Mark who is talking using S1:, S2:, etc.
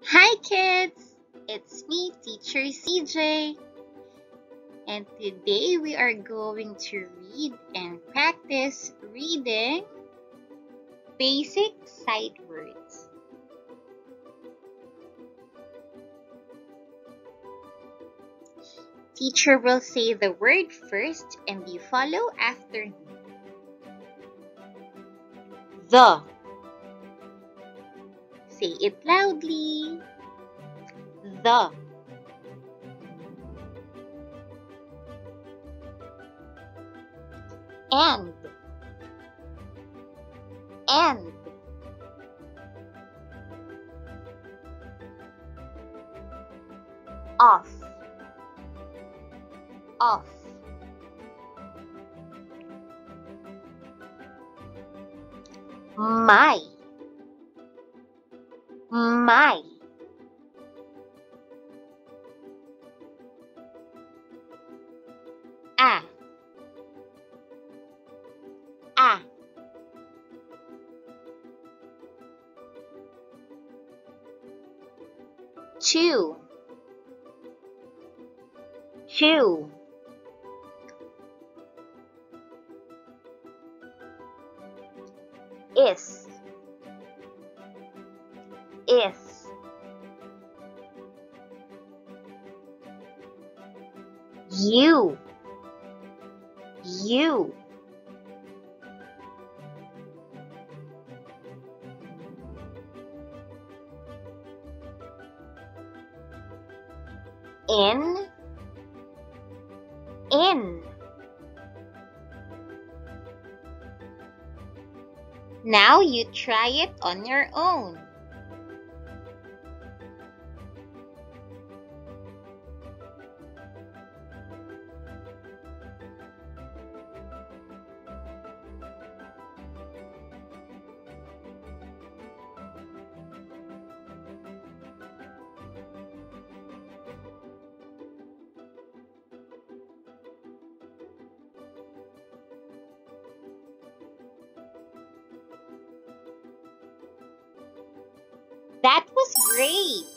S1: Hi kids! It's me, Teacher CJ, and today we are going to read and practice reading basic sight words. Teacher will say the word first and you follow after me. The. Say it loudly. The. And. And. Off. Off. My. My. A. A. Chew. Chew. Is. Is. You. You. In. In. Now you try it on your own. That was great!